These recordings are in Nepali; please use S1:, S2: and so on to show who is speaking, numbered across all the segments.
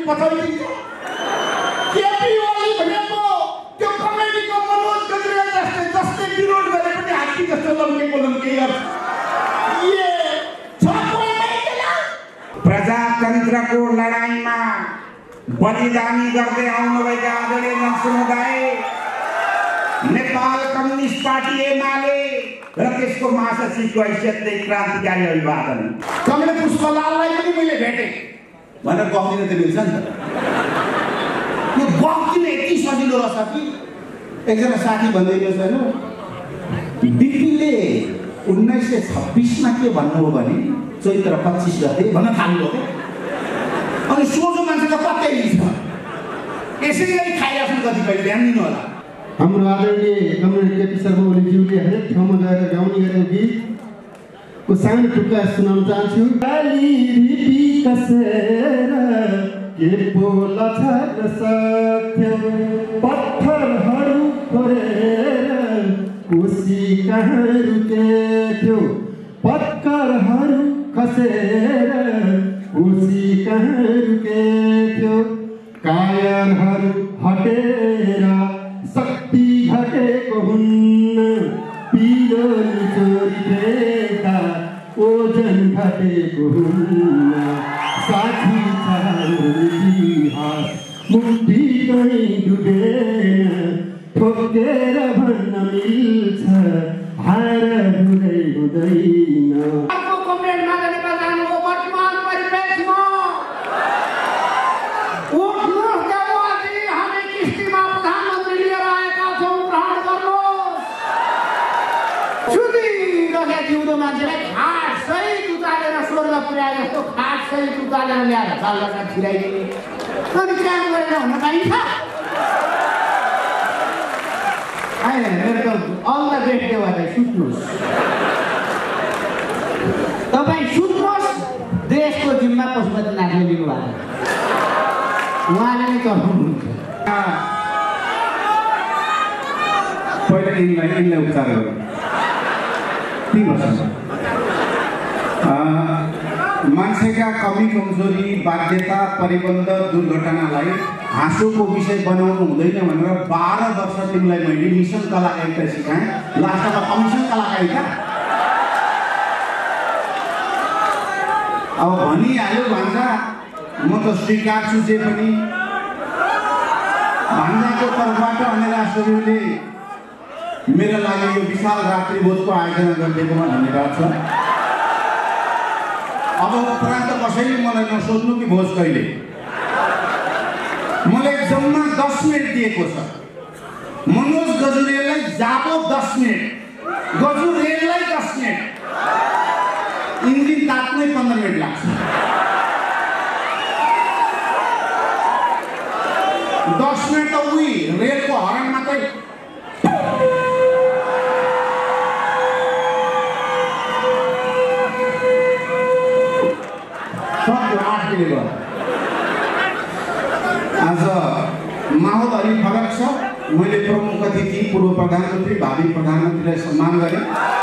S1: पठाइदिन्छ केपी ओली भनेको त्यो कमेडीको मनोज गजरेल जस्तै विरोध गरे पनि हात्ती जस्तो लम्केको गर्छ प्रजातन्त्रको लडाईँमा बलिदानी गर्दै आउनुभएका आदरणीय जनसमुदाय नेपाल कम्युनिस्ट पार्टी एमाले र त्यसको महासचिवको हैसियतले क्रान्तिकारी अभिवादन। कमले पुष्पलाललाई पनि मैले भेटेँ भनेर गफ दिन त मिल्छ नि त। यो गफ दिन यति सजिलो रहेछ कि एकजना साथी भन्दै थियो छैन बिपीले 1926मा के भन्नुभयो भने चैत्र 25 गते भन्न थाल्नुभयो क्या। अनि सोझो मान्छे त पत्तै लिन्छ यसरी खाइराख्नु कतिपय ध्यान दिनु होला।
S2: हाम्रो आदरणीय कमरेड केपी शर्मा ओलीज्यूले हरेक ठाउँमा गएर गाउने गरेको गीतको सानो टुक्का सुनाउन चाहन्छु। के बोला छाड्न सक्थ्यो पत्थरहरू परेर कोसी कहाँ रुकेथ्यो पत्करहरू खसेर कोसी कहाँ रुकेथ्यो कायरहरू हटेर शक्ति घटेको हुन्न पिलो चोरी फेर्दा ओजन घटेको हुन्न साथी इतिहास मुक्ति कहीँ डुबेन ठोकेर भन्न मिल्छ हार हुँदै हुँदैन।
S1: अर्को कमरेडमा नेपाल जानुको वर्तमान परिप्रेक्षमा उठ्नुहोस् देववादी हामी किस्तीमा प्रधानमन्त्री लिएर आएका छौँ ग्रहण गर्नुहोस्। सुतिरहेका जिउँदो मान्छेलाई खाट सहित उचालेर स्वर्ग पुर्याए जस्तो खाट सहित उचालेर ल्याएर चालका छिराइदिने अनि काम गरेर हुन पाइन्छ। होइन मेरो त अल द बेस्ट देववादी सुत्नुहोस् तपाईँ सुत्नुहोस्। देशको जिम्मा पशुपतिनाथले लिनुभएको उहाँले नै चलाउनुहुन्छ।
S3: पहिला यिनलाई उपचार गरौँ 3 वर्ष मान्छेका कमी कमजोरी बाध्यता परिबन्ध दुर्घटनालाई हाँसोको विषय बनाउनु हुँदैन भनेर 12 वर्ष तिमीलाई मैले मिसन कलाकारिता सिकाएँ। लास्टमा कमिसन कलाकारिता अब भनिहाल्यो भान्जा म त स्वीकार्छु जे पनि। भान्जाको तर्फबाट अनिला सोरेनले मेरो लागि यो विशाल रात्रिभोजको आयोजना गरिदिएकोमा धन्यवाद छ। अब उपरान्त कसैले मलाई नसोध्नु कि भोज कहिले। मलाई जम्मा 10 मिनट दिएको छ। मनोज गजुरेललाई जाबो 10 मिनट गजुरेललाई 10 मिनट इन्जिन तात्नै 15 मिनट लाग्छ। 10 मिनट त उही रेलको हर्न मात्रै आज माहौल अलि फरक छ। मैले प्रमुख अतिथि पूर्व प्रधानमन्त्री भावी प्रधानमन्त्रीलाई सम्मान गरेँ।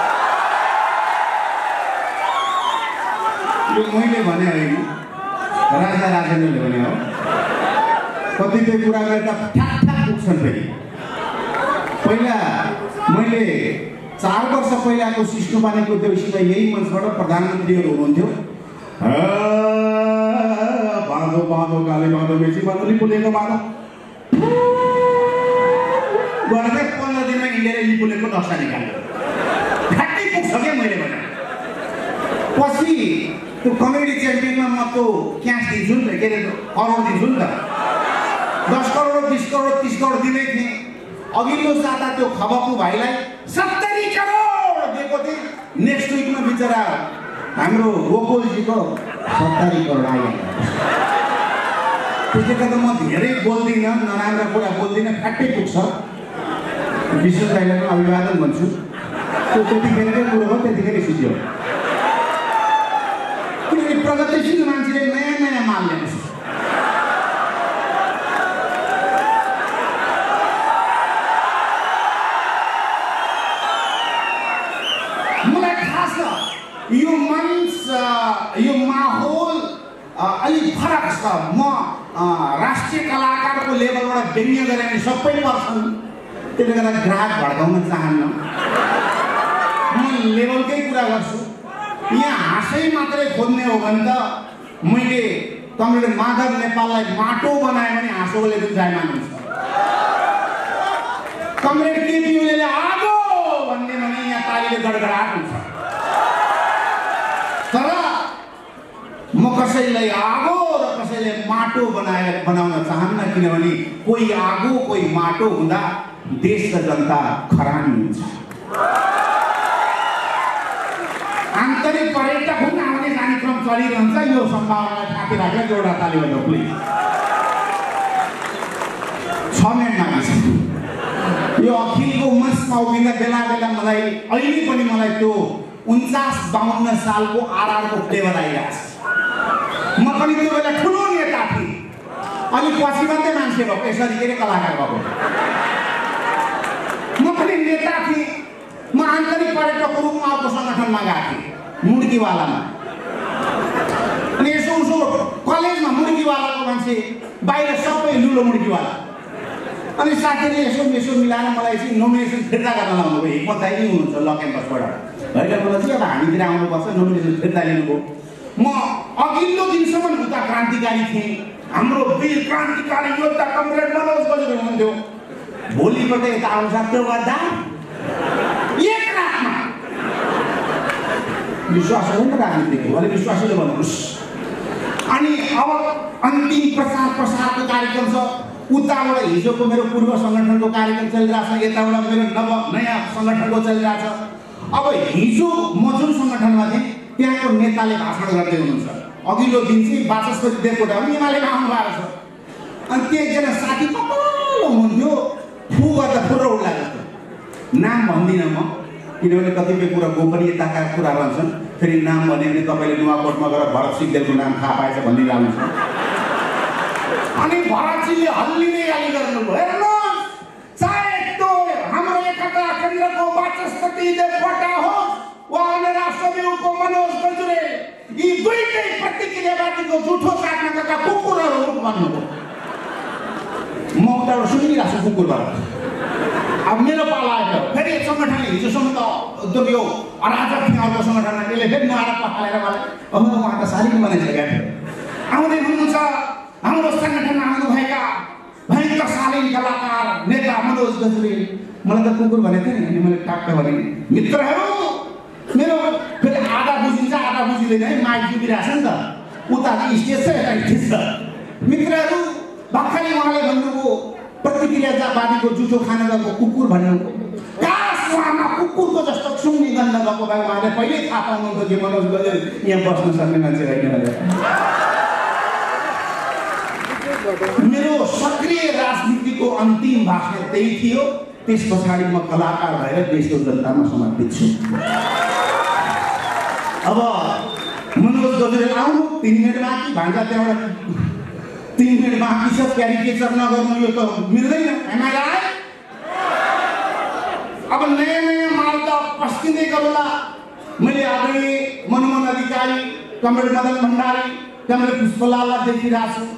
S3: यो मैले भने होइन राजा राजेन्द्रले भने हो। कतिपय कुरामा त ठ्याक पुग्छन् फेरि। पहिला मैले 4 वर्ष पहिलाको सिस्नुपानीको देउसीमा यही मञ्चबाट प्रधानमन्त्रीहरू हुनुहुन्थ्यो। बाँधो बाँधो काले बाँधो बेसी बाँधो लिपुलेको बाँधो गर्दै 15 दिनमा हिँडेर लिपुलेको नक्सा निकाल्यो। ठ्याक्कै पुग्छ क्या मैले भने। पछि त्यो कमेडी च्याम्पियनमा म त्यो क्यास दिन्छु नि त के अरे करोड दिन्छु नि त 10 करोड 20 करोड 30 करोड दिँदै थिएँ। अघिल्लो साता त्यो खबकु भाइलाई 70 करोड दिएको थिएँ। नेक्स्ट विकमा बिचरा हाम्रो गोकुलजीको 70 करोड आयो। त्यसैले त म धेरै बोल्दिनँ नराम्रो कुरा बोल्दिनँ ठ्याक्कै पुग्छ। विष्णु दाइलाई पनि अभिवादन भन्छु। त्यो त्यतिखेरकै कुरो हो त्यतिखेरै सिद्धियो। किनकि प्रगतिशील मान्छेले नयाँ नयाँ माल ल्याउँछ। मलाई थाहा छ यो मञ्च यो माहौल अलिक फरक छ। म राष्ट्रिय कलाकारको लेभलबाट व्यङ्ग्य गरेँ भने सबै पर्छन्, त्यसले गर्दा ग्राहक भड्काउन चाहन्न। म लेभलकै कुरा गर्छु। यहाँ हाँसै मात्रै खोज्ने हो भने त मैले कमरेड माधव नेपाललाई माटो बनायो भने हाँसोले पनि जायमान हुन्छ। कमरेड केपी ओलीले आगो भन्ने भने यहाँ तालीले गडगडाट हुन्छ। तर म कसैलाई आगो र कसैले माटो बनाउन चाहन्न, किनभने कोही आगो कोही माटो हुँदा देश र जनता खरानी हुन्छ। आन्तरिक पर्यटक हुन आउने जाने क्रम चलिरहन्छ। यो सम्भावनालाई थापी राखेर एउटा ताली बजाऊ प्लिज। 6 मिनट माग्छ। यो अखिलको मञ्चमा उभिँदा बेला बेला मलाई अहिले पनि मलाई त्यो 49-52 सालको आरआरको फ्लेभर आइरहेको छ। म पनि त्यो बेला ठुलो नेता थिएँ, अलिक पछि मात्रै मान्छे भएको, यसरी के अरे कलाकार भएको। म पनि नेता थिएँ। म आन्तरिक पर्यटकको रूपमा अर्को सङ्गठनमा गएको थिएँ, मुर्गीवालामा। अनि यसो उसो कलेजमा मुर्गीवालाको मान्छे बाहिर सबै लुलो मुर्गीवाला। अनि साथीले यसो मिलाएर मलाई चाहिँ नोमिनेसन फिर्ता गर्न लाउनु भयो। हिम्मत दाइ नै हुनुहुन्छ ल क्याम्पसबाट, होइन मलाई चाहिँ अब हामीतिर आउनुपर्छ, नोमिनेसन फिर्ता लिनुभयो। म अघिल्लो दिनसम्म उता क्रान्तिकारी थिएँ। हाम्रो वीर क्रान्तिकारी योद्धा कमरेड मनोज गजरे हुनुहुन्थ्यो। भोलिपल्ट यता आउँछ त्यो गर्दा एक रातमा विश्वास होइन राजनीतिको, अलिक विश्वासले भन्नुहोस्। अनि अब अन्तिम प्रसारको कार्यक्रम छ। उताबाट हिजोको मेरो पूर्व सङ्गठनको कार्यक्रम चलिरहेछ, यताबाट मेरो नयाँ सङ्गठनको चलिरहेछ। अब हिजो म जुन सङ्गठनमा थिएँ त्यहाँको नेताले भाषण गर्दै हुनुहुन्छ। अघिल्लो दिन चाहिँ वाचस्पति देवकोटा पनि एमालेमा आउनु भएको छ। अनि त्यो एकजना साथी कपालो हुनुहुन्थ्यो, फु गर्दा फुर्र उड्ला जस्तो। नाम भन्दिनँ म, किनभने कतिपय कुरा गोपनीयताका कुरा रहन्छन्। फेरि नाम भन्यो भने तपाईँले नुवाकोटमा गएर भरत सिंहदेवको नाम थाहा पाएछ भनिरहनुहुन्छ। अनि भरतजीले हल्लिँदै गाली गर्नुभयो, हेर्नुहोस्, चाहे त्यो हाम्रो एकता केन्द्रको वाचस्पति देवकोटा होस् वा अन्य राष्ट्रविको मनोज गजरे, यी दुईटै प्रतिक्रियावादीको जुठो काट्न गएका कुकुरहरू भन्नुभयो। म उताबाट सुनिरहेको छु कुकुरबाट। अब मेरो पाला आयो, फेरि सङ्गठनले हिजोसम्म त एकदम यो अराजक थियो अर्को सङ्गठनमा, त्यसले फेरि नुहाएर पखालेर मलाई उहाँ त साह्रै बनाइसकेका थियो। आउँदै हुनुहुन्छ हाम्रो सङ्गठनमा आउनुभएका भयङ्कर शालीन कलाकार नेता मनोज गजरे। मलाई त कुकुर भनेको थियो नि, अनि मैले टाक्क भने मित्रहरू, मेरो फेरि आधा बुझिन्छ आधा बुझिँदैन है, माइक जुबिरहेछ नि त, उता स्टेज छ यता स्टेज छ। मित्रहरू, भर्खरै उहाँले भन्नुभयो प्रतिक्रियावादीको जुठो खान गएको कुकुर भन्नुभयो। काश उहाँमा कुकुरको जस्तो सुन्ने गन्ध भएको भए उहाँले पहिल्यै थाहा पाउनुहुन्थ्यो कि मनोज गजरे यहाँ बस्न सक्ने मान्छे होइन। मेरो सक्रिय राजनीतिको अन्तिम भाषण त्यही थियो। त्यस पछाडि म कलाकार भएर देशको जनतामा समर्पित छु। अब मनोज गजरे आउनु 3 मिनट बाँकी, भान्जा त्यहाँबाट 3 मिनट बाँकी छ, क्यारिकेचर नगर्नु यो त मिल्दैन। अब नयाँ माल त पस्किँदै गरौँला। मैले आदरणीय मनमोहन अधिकारी, कमरेड मदन भण्डारी, कमरेड पुष्पलाललाई देखिरहेको छु।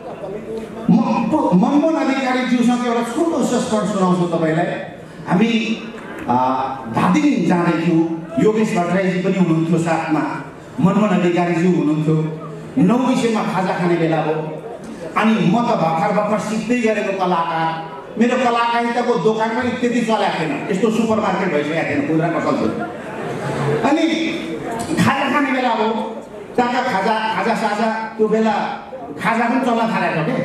S3: मनमोहन अधिकारीज्यूसँग एउटा छोटो सस्पेन्स सुनाउँछु तपाईँलाई। हामी धादिङ जाँदैथ्यौँ, योगेश भट्टराईजी पनि हुनुहुन्थ्यो साथमा, मनमोहन अधिकारीज्यू हुनुहुन्थ्यो। 9 विषयमा खाजा खाने बेला हो। अनि म त भर्खर सिक्दै गरेको कलाकार, मेरो कलाकारिताको दोकान पनि त्यति चलाएको थिएन, यस्तो सुपर मार्केट भइसकेको थिएन, खुद्रा पसल थियो। अनि खाजा खाने बेला हो, त्यहाँका खाजा साझा त्यो बेला खाजा पनि चल्न थालेको के।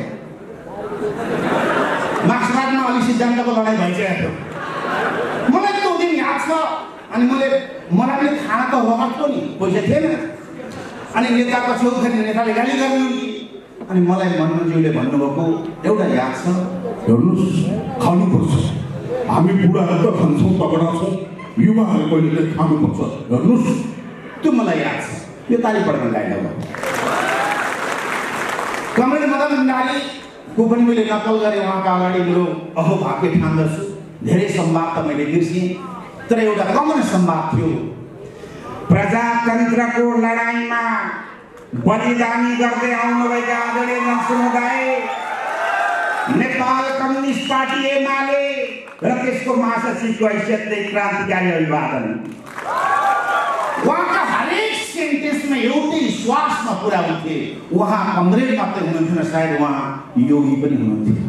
S3: मार्क्सवादमा अलि सिद्धान्तको लडाइँ भइसकेको थियो। मलाई त्यो दिन याद छ। अनि मलाई पनि खाना त रगतको नि, पैसा थिएन। अनि नेताको छेउखाने नेताले गाली गर्नु, अनि मलाई मनमोहनज्यूले भन्नुभएको एउटा याद छ,
S1: हेर्नुहोस् खानुपर्छ, हामी बुढाहरू त खान्छौँ तगडा छौँ, युवाहरू कहिले खानुपर्छ, हेर्नुहोस्।
S3: त्यो मलाई याद छ। यो ताली पढ्न गाइड हो। कमरेड मदन भण्डारीको पनि मैले नकल गरेँ, उहाँका अगाडि मेरो अहोभाग्य ठान्दछु। धेरै संवाद त मैले बिर्सेँ, तर एउटा कमन संवाद थियो।
S1: प्रजातन्त्रको लडाईँमा बलिदानी गर्दै आउनुभएका आदरणीय जनसमुदाय, नेपाल कम्युनिस्ट पार्टी एमाले र त्यसको महासचिवको हैसियतले क्रान्तिकारी अभिवादन।
S3: उहाँका हरेक सेन्टेन्समा एउटै श्वासमा पुरा हुन्थे, उहाँ कमरेड मात्रै हुनुहुन्थेन, सायद उहाँ योगी पनि हुनुहुन्थ्यो।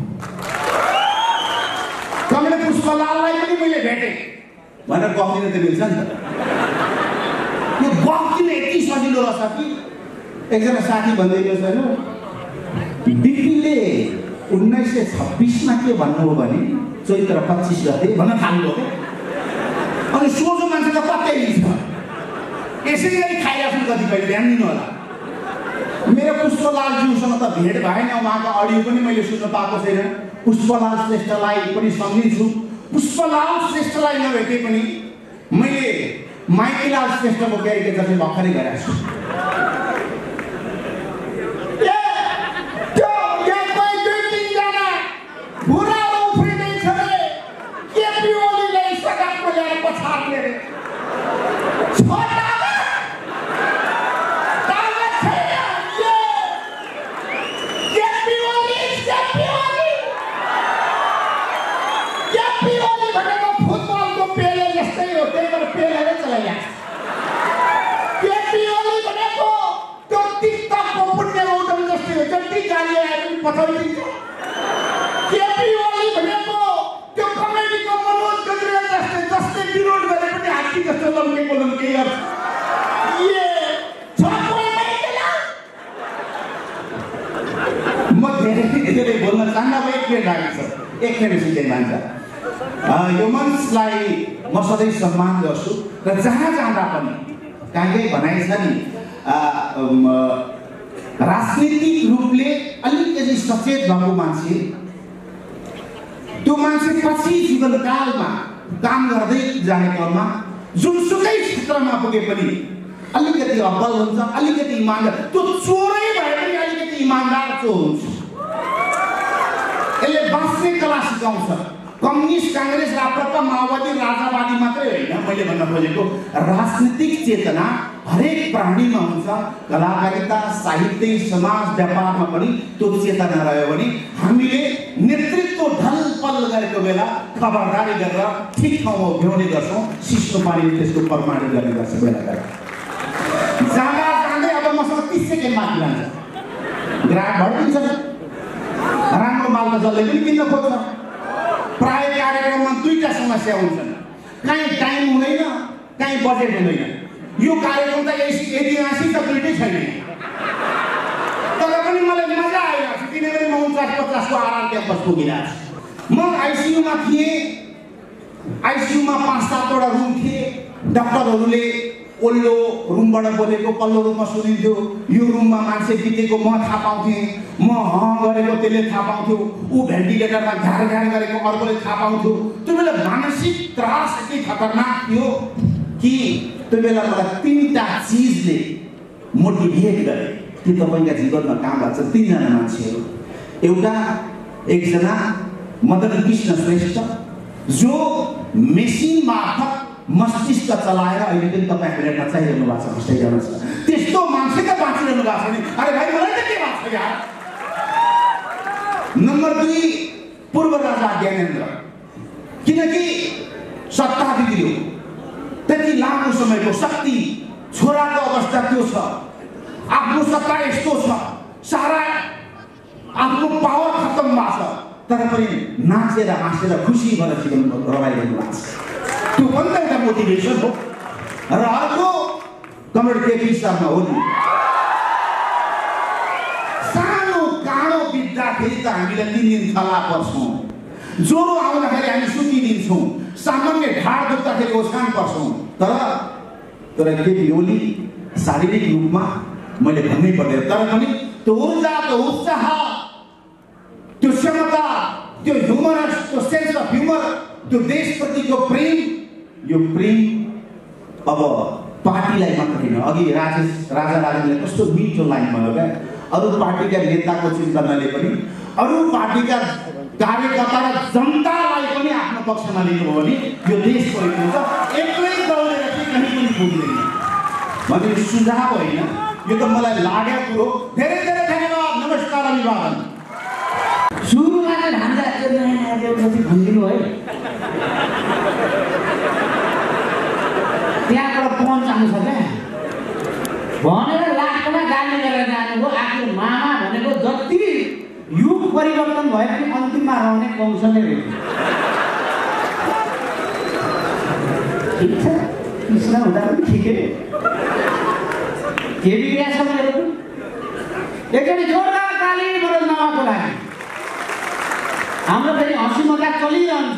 S3: कमरेड पुष्पलाललाई पनि मैले भेटेँ भनेर गफ दिन त मिल्छ नि त। यो गफ दिन यति सजिलो रहेछ कि एकजना साथी भन्दै छैन, बिपीले 1926मा के भन्नुभयो भने चैत्र 25 गते भन्न थाल्नुभयो क्या। अनि सोझो मान्छे त पत्तै लिन्छ, यसरी नै खाइरहेको कतिपय ध्यान दिनु होला। मेरो पुष्पलालज्यूसँग त भेट भएन, उहाँको अडियो पनि मैले सुन्न पाएको छैन। पुष्पलाल श्रेष्ठलाई पनि सम्झिन्छु। पुष्पलाल श्रेष्ठलाई नभेटे पनि मैले माइतीलाल श्रेष्ठको क्यारिकेचर चाहिँ भर्खरै गरेको छु। यो मञ्चलाई म सधैँ सम्मान गर्छु र जहाँ जाँदा पनि कहीँ भनाइ छ नि, राजनीतिक रूपले अलिकति सचेत भएको मान्छे, त्यो मान्छे पछि जीवनकालमा काम गर्दै जाने क्रममा जुनसुकै क्षेत्रमा पुगे पनि अलिकति अब्बल हुन्छ, अलिकति इमान्दार। त्यो चोरै भए पनि अलिकति इमान्दार चोर हुन्छ। यसले बाँच्ने कला सिकाउँछ। कम्युनिस्ट, काङ्ग्रेस, राप्रपा, माओवादी, राजावादी मात्रै होइन, मैले भन्न खोजेको राजनीतिक चेतना हरेक प्राणीमा हुन्छ। कलाकारिता, साहित्य, समाज, व्यापारमा पनि त्यो चेतना रह्यो भने हामीले नेतृत्व ढलपल गरेको बेला खबरदारी गरेर ठिक ठाउँमा उभ्याउने गर्छौँ। सिस्नो पानीले त्यसको प्रमाणित गर्ने गर्छ। बेला जाँदा जाँदै अब मसँग 30 सेकेन्ड माथि लान्छ, ग्राहक भड्किन्छ। राम्रो माल त जसले पनि किन्न खोज्छ। प्राय कार्यक्रममा दुईटा समस्या हुन्छन्, कहीँ टाइम हुँदैन, कहीँ बजेट हुँदैन। यो कार्यक्रम त ऐतिहासिक त दुईटै छैन। तर पनि मलाई मजा आइरहेको छ, किनभने म 49-50 को आराम क्याम्पस पुगिरहेको छु। म आइसियुमा थिएँ, आइसियुमा 5-7 रुम थिए। डाक्टरहरूले ओल्लो रुमबाट बोलेको पल्लो रुममा सुनिन्थ्यो। यो रुममा मान्छे बितेको म थाहा पाउँथेँ, म गरेको त्यसले थाहा पाउँथ्यो, ऊ भेन्टिलेटरमा घार गरेको अर्कोले थाहा पाउँथ्यो। त्यो बेला मानसिक त्रास यति खतरनाक थियो कि त्यो बेला मलाई 3टा चिजले मोटिभेट गरे कि तपाईँका जीवनमा काम गर्छ। 3जना मान्छेहरू। एउटा एकजना मदन कृष्ण श्रेष्ठ, जो मेसिन मार्फत मस्तिष्क चलाएर अहिले पनि तपाईँहरूले नचाइरहनु भएको छ, भ्रष्टाचार छ। त्यस्तो मान्छे त बाँचिरहनु भएको छ नि। अरे भाइ, मलाई त के भएको छ यार। नम्बर 2 पूर्व राजा ज्ञानेन्द्र, किनकि सत्ता बिग्रियो, त्यति लामो समयको शक्ति, छोराको अवस्था त्यो छ, आफ्नो सत्ता यस्तो छ, सारा आफ्नो पावर खत्तम भएको छ, तर पनि नाचेर हाँसेर खुसी भएर जीवन रमाइरहनु भएको छ। त्यो पनि त एउटा मोटिभेसन हो। र अर्को कमरेड केपी शर्मा ओली, सानो काँडो बित्दाखेरि त हामीले 3 दिन थला पर्छौँ, ज्वरो आउँदाखेरि हामी सुतिदिन्छौँ, सामान्य ढाड दुख्दाखेरि ओछ्यान पर्छौँ। तर केपी ओली शारीरिक रूपमा मैले भन्नै पर्दैन, तर पनि त्यो ऊर्जा, त्यो उत्साह, त्यो क्षमता, त्यो ह्युमरस, त्यो सेन्स अफ ह्युमर, त्यो देशप्रतिको प्रेम, यो प्रेम अब पार्टीलाई मात्र होइन। अघि राजा राजेशले कस्तो मिठो लाइन भन्यो क्या, अरू पार्टीका नेताको चिन्ता नलिए पनि अरू पार्टीका कार्यकर्ता र जनतालाई पनि आफ्नो पक्षमा लिनुभयो भने यो देश परिवर्तन हुन्छ। एक्लै दौडेर चाहिँ कहीँ पनि पुग्दैन भन्ने सुझाव होइन। यो त मलाई लागेको कुरो। धेरै धेरै धन्यवाद। नमस्कार, अभिवादन।
S4: सुरुमा चाहिँ ढान्जा भनिदिनु है। त्यहाँबाट पहुँच आउँछ क्या भनेर लास्टमा गाली गरेर जानुभयो। आखिर मामा भनेको जति युग परिवर्तन भए पनि अन्तिममा रहने वंश नै रहेछ। ठिक छ, कृष्ण हुँदा पनि ठिकै के बिग्रिया छ मेरो पनि। एकचोटि जोरदार ताली मनोज मामाको लागि। हाम्रो फेरि हँसी मजाक चलिरहन्छ।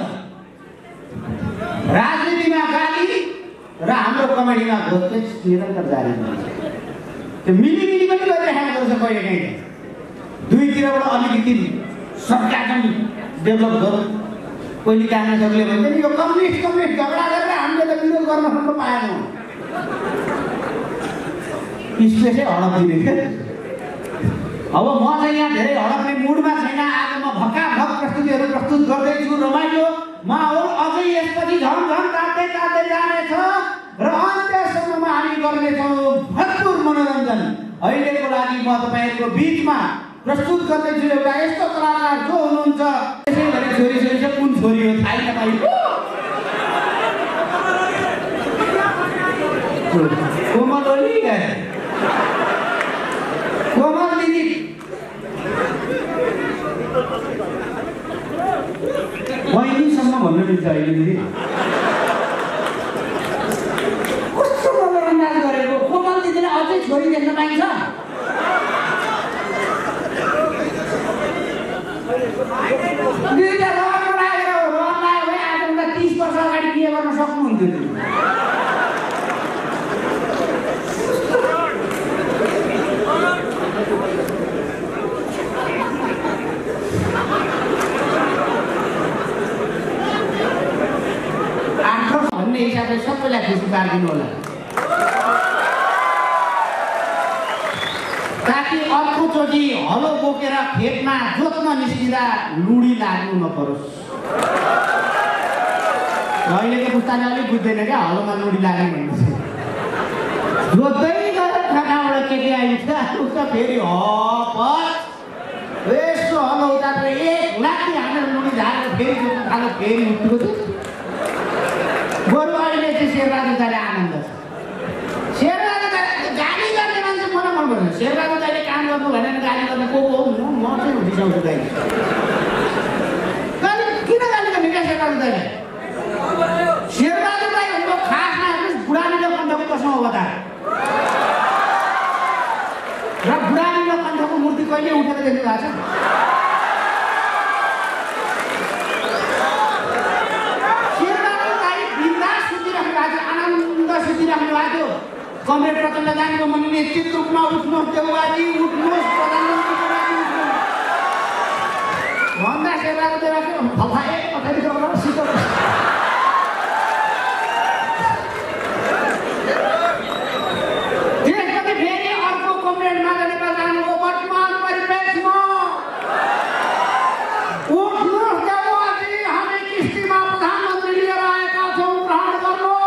S4: राजनीतिमा गाली र हाम्रो कमेडीमा घोषपेच निरन्तर जारी हुन्छ। त्यो मिलिमिली पनि गरिरहेको छ कहिलेकाहीँ। दुईतिरबाट अलिकति सरकारले डेभलप गरौँ। पहिले काङ्ग्रेसहरूले भन्छ नि यो कम्युनिस्ट झगडा गरेर हामीले त विरोध गर्न सक्नु पाएनौँ। स्पेसै हडप दिने क्या। अब म चाहिँ यहाँ धेरै हडप्ने मुडमा छैन। आज म भक्काभक प्रस्तुतिहरू प्रस्तुत गर्दैछु। रमाइलो माहौल अझै यसपछि झन् तात्दै जानेछ र अन्त्यसम्ममा हामी गर्नेछौँ भरपुर मनोरञ्जन। अहिलेको लागि म तपाईँहरूको बिचमा प्रस्तुत गर्दैछु एउटा यस्तो कलाकार जो हुनुहुन्छ त्यसै गरी छोरी चाहिँ कुन छोरी हो थाहै तपाईँको? कोमल ओली कोमल दिदी। बहिनीसम्म भन्नु मिल्छ अहिले दिदी। कस्तो मनोरञ्जन गरेको। कोमल दिदीले अझै छोरी देख्न पाइन्छ? दुईटा रन लागेर आजभन्दा 30 वर्ष अगाडि बिहे गर्न सक्नुहुन्थ्यो। भन्ने हिसाबले सबैलाई खुसी पारिदिनु होला ताकि अर्कोचोटि हलो बोकेर खेतमा जोत्न निस्किँदा लुडी लाग्नु नपरोस्। अहिलेको पुस्ताले अलिक बुझ्दैन क्या हलोमा लुडी लाग्ने भन्ने। जोत्दै गरेर खानाबाट केटी आइन्छ उता फेरि हपत यस्तो हलो उतारेर 1 लाख हानेर लुडी झारेर फेरि जोत्न थाल्यो। फेरि उठ्नुको बरु अहिले चाहिँ शेरबहादुर दाइले आनन्द छ। शेरबहादुर दाइले गाली गर्ने मान्छे मलाई मन पर्छ। शेरबहादुर दाइले काम गर्नु भनेर गाली गर्ने को हो? म चाहिँ रिसाउँछु दाइ। गाली किन गाली गर्ने क्या शेरबहादुर दाइले? शेरबहादुर दाइ भनेको खासमा बुढानीको कण्ठको कसमा हो त? र बुढानीको कण्ठको मूर्ति कहिले उठेर देख्नु भएको छ? सुतिराख्नु भएको कमरेड प्रचण्ड जानेको मन निश्चित रूपमा उठ्नुहोस् देउवाजी उठ्नुहोस् प्रधानमन्त्री भन्दा शेरबहादुर देउवाजी फफाए पछाडि गएर सिटो त्यसपछि फेरि अर्को कमरेड माता नेपाल जानुभयो वर्तमान परिप्रेक्षमा उठ्नुहोस् देउवाजी हामी किस्तीमा प्रधानमन्त्री लिएर आएका छौँ ग्रहण गर्नुहोस्।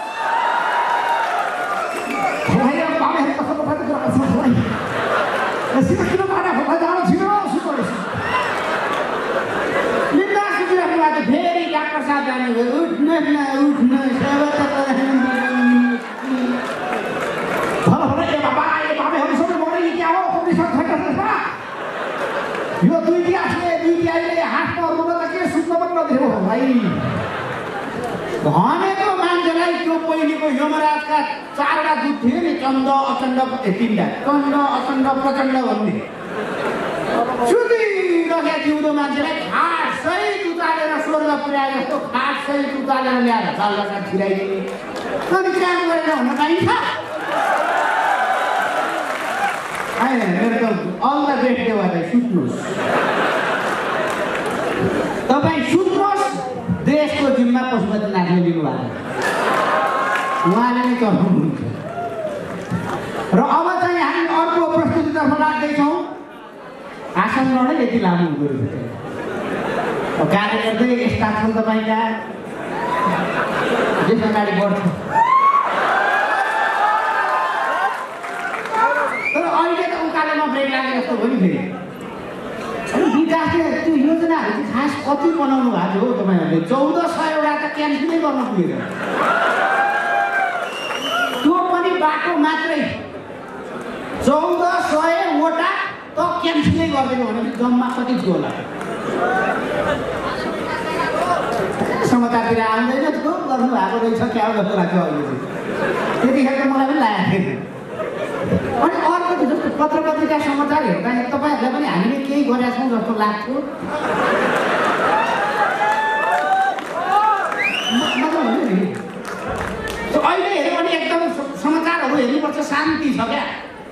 S4: फेरि डाक्टर साहब जानुभयो उठ्नुहोस् न उठ्नुहोस् यो दुईटी अहिले हातमा रुन त के सुत्न पनि नदिएको भाइ। भनेको मान्छेलाई त्यो पहिलेको यमराजका 4वटा दूत थियो नि चण्ड अचण्ड 3टा चण्ड अचण्ड प्रचण्ड भन्ने सुतिरहेका जिउँदो मान्छेलाई खाट सहित उचालेर स्वर्ग पुर्याए जस्तो खाट सहित उचालेर ल्याएर चालका छिराइदिने अनि काम गरेर हुन पाइन्छ? मेरो त अल द बेस्ट देवा दाइ सुत्नुहोस्। तपाईँ सुत्नुहोस्। देशको जिम्मा पशुपतिनाथले लिनुभएको उहाँले नै चलाउनुहुन्छ। र अब चाहिँ हामी अर्को प्रस्तुतितर्फ लाग्दैछौँ। आसन नै यति लामो हुँदो रहेछ। कार्यकर्ता यस्ता छन् तपाईँका जे अगाडि बढ्छ। बाटोमा ब्रेक लागे जस्तो हो नि फेरि। अनि विकासले त्यो योजनाहरू चाहिँ खास कति बनाउनु भएको हो तपाईँहरूले? 1400 वटा त क्यान्सलै गर्न पुगेको, त्यो पनि बाटो मात्रै 1400 वटा त क्यान्सलै गरिदिनु भने जम्मा कति थियो होला? समाचारतिर आउँदैन त्यो गर्नु भएको रहेछ क्या जस्तो लाग्छ अहिले चाहिँ। त्यतिखेर त मलाई पनि लागेको थिएन। अनि अर्को चाहिँ जस्तो पत्र पत्रिका समाचार हेर्दाखेरि तपाईँहरूलाई पनि हामीले केही गरेका छौँ जस्तो लाग्थ्यो। मतलब भन्नु नि अहिले हेऱ्यो भने एकदम समाचारहरू हेर्नुपर्छ, शान्ति छ क्या,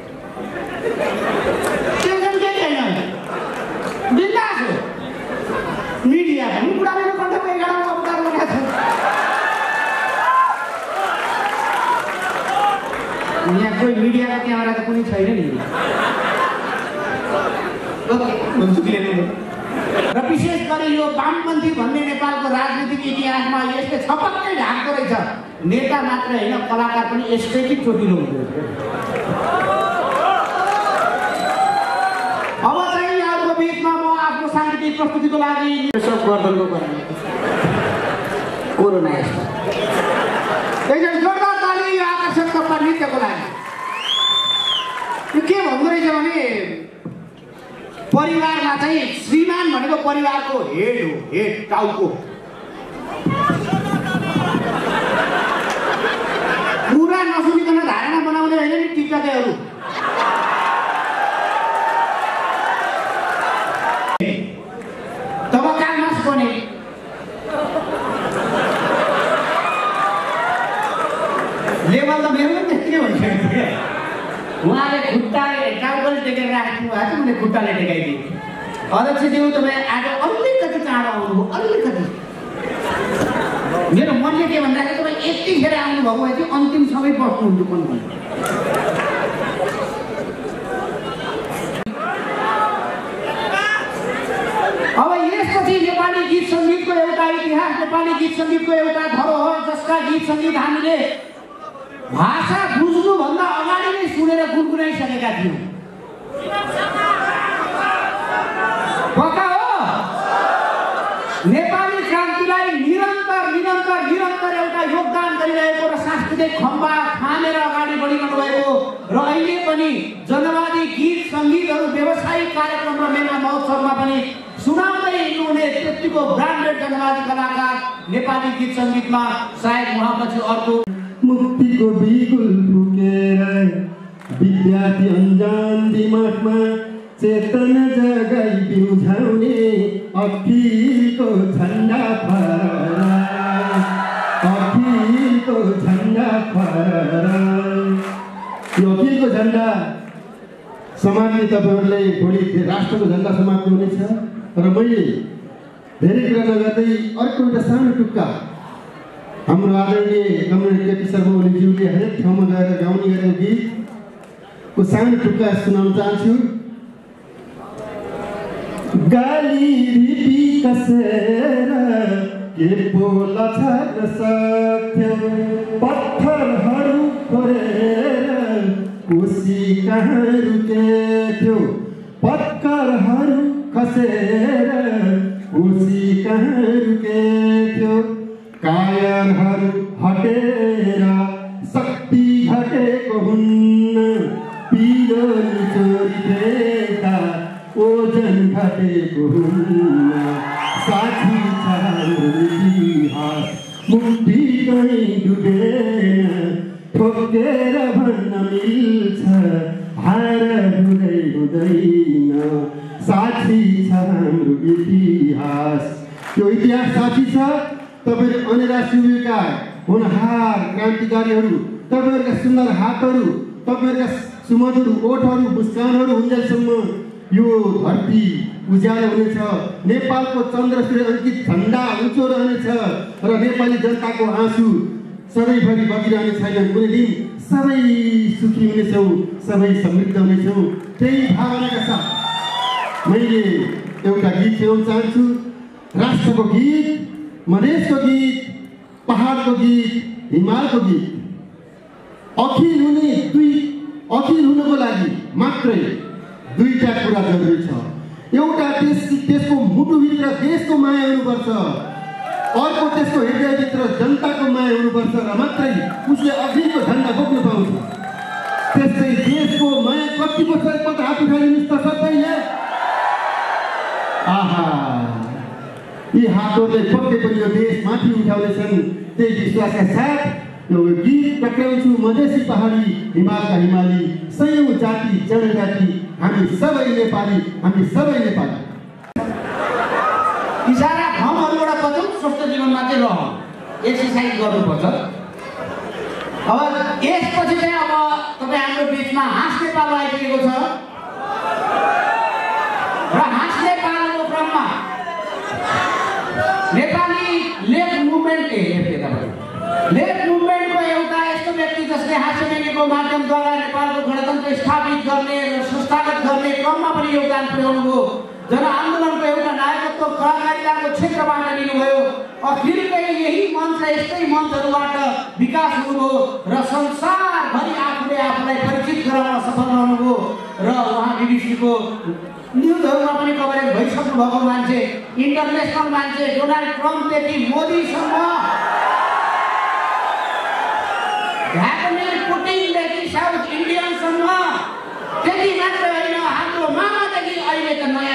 S4: टेन्सन केही छैन, बिन्दास हो। मिडिया पनि बुढाले कन्टेको 11 अवतार लगाएको छ। यहाँ कोही मिडियाको क्यामेरा त कुनै छैन नि। र विशेष गरी यो वामपन्थी भन्ने नेपालको राजनीतिक इतिहासमा यसले छपक्कै ढाक्दो रहेछ। नेता मात्र होइन, कलाकार पनि यसकै चोटिलो हुँदो रहेछ। अब चाहिँ यहाँको बिचमा म आफ्नो साङ्गीतिक प्रस्तुतिको लागि गर्दनको कोरोना यस्तो एकजना जोरदार ताली यो आकर्षक कपडा नृत्यको लागि। यो के भन्दो रहेछ भने परिवारमा चाहिँ श्रीमान भनेको परिवारको हेड हो, हेड टाउको। पुरा नसुनिकन धारणा बनाउने होइन नि टिकटकहरू। तब कालमास बने लेभल त मेरो पनि त्यस्तै भइसकेको थियो। उहाँले खुट्टाले टाउकोले टेकेर राख्नु भएको थियो, मैले खुट्टाले टेकाइदिएँ। अध्यक्षज्यू तपाईँ आज अलिकति चाँडो आउनुभयो, अलिकति। मेरो मनले के भन्दाखेरि तपाईँ यतिखेर आउनुभएको भए चाहिँ अन्तिम समय बस्नुहुन्थ्यो पनि। अब यसपछि नेपाली गीत सङ्गीतको एउटा इतिहास, नेपाली गीत सङ्गीतको एउटा धरोहर, जसका गीत सङ्गीत हामीले भाषा बुझ्नुभन्दा अगाडि नै सुनेर गुनगुनाइसकेका थियौँ। पक्का हो? नेपाली क्रान्तिलाई निरन्तर निरन्तर निरन्तर एउटा योगदान गरिरहेको र सांस्कृतिक खम्बा थामेर अगाडि बढिरहनु भएको र अहिले पनि जनवादी गीत सङ्गीतहरू व्यावसायिक कार्यक्रम र मेला महोत्सवमा पनि सुनाउँदै हिँड्नुहुने त्यतिको ब्रान्डेड जनवादी कलाकार नेपाली गीत सङ्गीतमा सायद उहाँपछि अर्को
S2: मुक्तिको बिगुल फुकेर विद्यार्थी अन्जान दिमागमा चेतना जगाई बिउझाउने अखिलको झन्डा फहराए, अखिलको झन्डा फहराए। यो अखिलको झन्डा समात्ने तपाईँहरूले भोलि राष्ट्रको झन्डा समात्नु हुनेछ। र मैले धेरै कुरा नगर्दै अर्को एउटा सानो टुक्का हाम्रो आदरणीय कमरेड केपी शर्मा ओलीज्यूले हरेक ठाउँमा गएर गाउने गरेको गीतको सानो टुक्का सुनाउन चाहन्छु। गाली रिपी कसेर के बोल छाड्न सक्थ्यो, पत्थरहरू फोरेर कोसी कहाँ रुकेथ्यो, पत्थरहरू खसेर कोसी कहाँ रुकेथ्यो। कायरहरू हटेर शक्ति घटेको हुन्न, पिरो निचोरी देख्दा ओजन घटेको हुन्न। साथी छ इतिहास मुक्ति कहीँ डुबेन, ठोकेर भन्न मिल्छ हार हुँदै हुँदैन। साथी छ हाम्रो इतिहास, त्यो इतिहास साथी छ। तपाईँहरू अनेरा शिविरका होनहार क्रान्तिकारीहरू, तपाईँहरूका सुन्दर हातहरू, तपाईँहरूका सुमधुर ओठहरू, मुस्कानहरू हुन्जेलसम्म यो धरती उज्यालो हुनेछ। नेपालको चन्द्र सूर्य अंकित झन्डा उच्चो रहनेछ र नेपाली जनताको आँसु सधैँभरि बगिरहने छैन। कुनै दिन सबै सुखी हुनेछौँ, सबै समृद्ध हुनेछौँ। त्यही भावनाका साथ मैले एउटा गीत गाउन चाहन्छु। राष्ट्रको गीत, मधेसको गीत, पहाडको गीत, हिमालको गीत। अखिल हुने दुई, अखिल हुनको लागि मात्रै दुईटा कुरा जरुरी छ। एउटा त्यसको मुटुभित्र देशको माया हुनुपर्छ, अर्को त्यसको हृदयभित्र जनताको माया हुनुपर्छ र मात्रै उसले अघिको झन्डा बोक्न पाउँछ। त्यस्तै देशको माया कतिको छ एकपल्ट हात उठाइदिनुहोस् त सबैले। आहा, यी हातहरूले पक्कै पनि यो देश माथि उठाउनेछन्। त्यही विश्वासका साथ यो गीत टक्राउँछु मधेसी पहाडी हिमालका हिमाली, सयौं जाति जनजाति हामी सबै नेपाली, हामी सबै नेपाली।
S4: इसारा भ्रमहरूबाट बचौँ, स्वस्थ जीवनमा चाहिँ रहौँ, एक्सर्साइज गर्नुपर्छ। अब यसपछि चाहिँ अब तपाईँ हाम्रो बिचमा हाँस नेपाल आइपुगेको छ र हाँस नेपालको क्रममा नेपाली लेफ्ट मुभमेन्टको एउटा यस्तो व्यक्ति जसले हाँस्यमेनीको माध्यमद्वारा नेपालको गणतन्त्र स्थापित गर्ने र संस्थागत गर्ने क्रममा पनि योगदान पुर्याउनुभयो। जनआन्दोलनको एउटा नायकत्व कलाकारिताको क्षेत्रबाट लिनुभयो। अखिलकै यही मञ्च यस्तै मञ्चहरूबाट विकास हुनुभयो र संसारभरि आफूले आफूलाई परिचित गराउन सफल रहनुभयो र उहाँ बिबिसीको न्युजहरूमा पनि कभरेज भइसक्नु भएको मान्छे, इन्टरनेसनल मान्छे, डोनाल्ड ट्रम्पदेखि मोदीसम्म, भ्लादिमिर पुटिनदेखि साउथ इन्डियनसम्म। त्यति मात्र होइन, हाम्रो मामादेखि अहिले त नयाँ